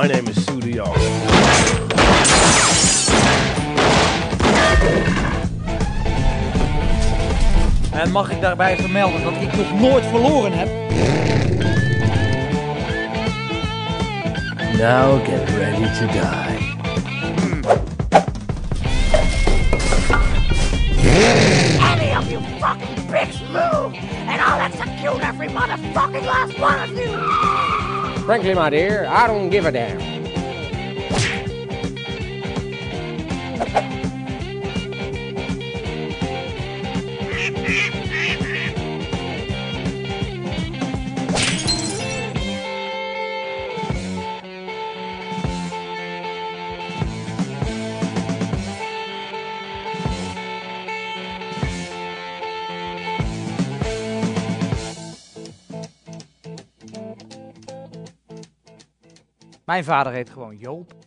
My name is Sue de Jong. En mag ik daarbij vermelden dat ik nog nooit verloren heb? Now get ready to die. Any of you fucking pricks move, and I'll execute every motherfucking last one of you! Frankly, my dear, I don't give a damn. Mijn vader heet gewoon Joop.